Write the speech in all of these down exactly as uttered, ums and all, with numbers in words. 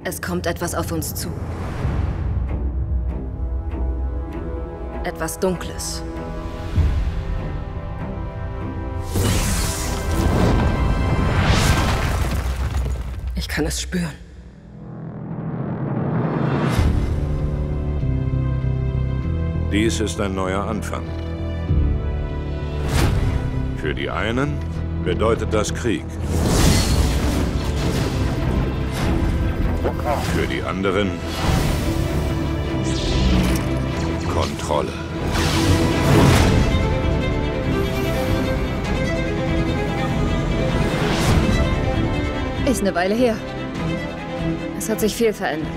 Es kommt etwas auf uns zu. Etwas Dunkles. Ich kann es spüren. Dies ist ein neuer Anfang. Für die einen bedeutet das Krieg. Für die anderen Kontrolle. Ist eine Weile her. Es hat sich viel verändert.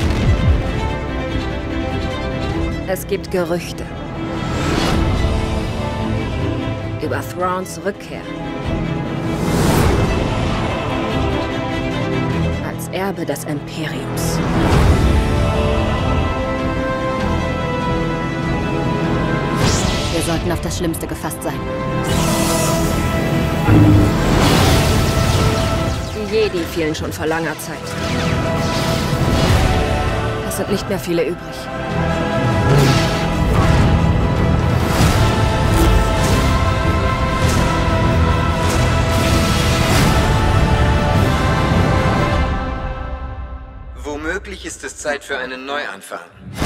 Es gibt Gerüchte über Thrawns Rückkehr. Als Erbe des Imperiums. Wir sollten auf das Schlimmste gefasst sein. Die Jedi fielen schon vor langer Zeit. Es sind nicht mehr viele übrig. Womöglich ist es Zeit für einen Neuanfang.